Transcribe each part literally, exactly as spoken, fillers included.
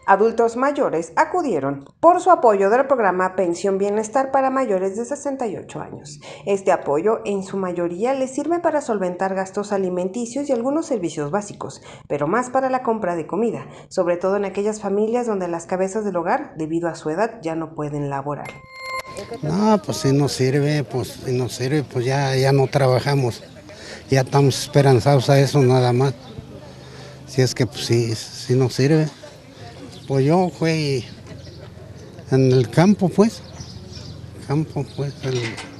Adultos mayores acudieron por su apoyo del programa Pensión Bienestar para mayores de sesenta y ocho años. Este apoyo en su mayoría les sirve para solventar gastos alimenticios y algunos servicios básicos, pero más para la compra de comida, sobre todo en aquellas familias donde las cabezas del hogar, debido a su edad, ya no pueden laborar. No, pues si nos sirve, pues si nos sirve, pues ya, ya no trabajamos, ya estamos esperanzados a eso nada más. Si es que pues sí, sí nos sirve. Pues yo fui en el campo, pues, campo, pues, el,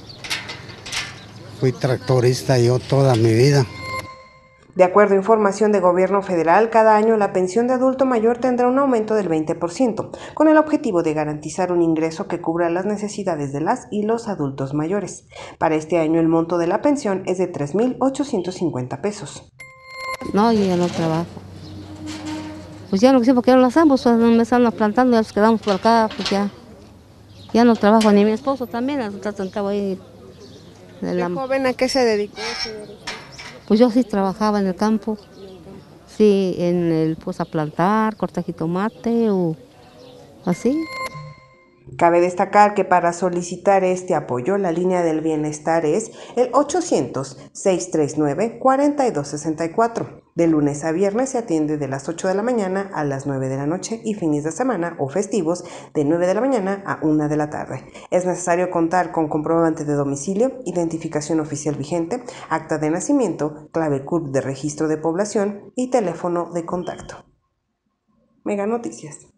fui tractorista yo toda mi vida. De acuerdo a información de gobierno federal, cada año la pensión de adulto mayor tendrá un aumento del veinte por ciento, con el objetivo de garantizar un ingreso que cubra las necesidades de las y los adultos mayores. Para este año el monto de la pensión es de tres mil ochocientos cincuenta pesos. No, yo ya no trabajo. Pues ya no sé porque ya no las ambos, pues me están plantando, ya nos quedamos por acá, pues ya, ya no trabajo, ni mi esposo también, está sentado ahí. ¿De la... joven a qué se dedicó, señor? Pues yo sí trabajaba en el campo, sí, en el, pues a plantar, cortar jitomate o así. Cabe destacar que para solicitar este apoyo, la línea del bienestar es el ochocientos, seiscientos treinta y nueve, cuarenta y dos sesenta y cuatro. De lunes a viernes se atiende de las ocho de la mañana a las nueve de la noche y fines de semana o festivos de nueve de la mañana a una de la tarde. Es necesario contar con comprobante de domicilio, identificación oficial vigente, acta de nacimiento, clave C U R P de registro de población y teléfono de contacto. Mega Noticias.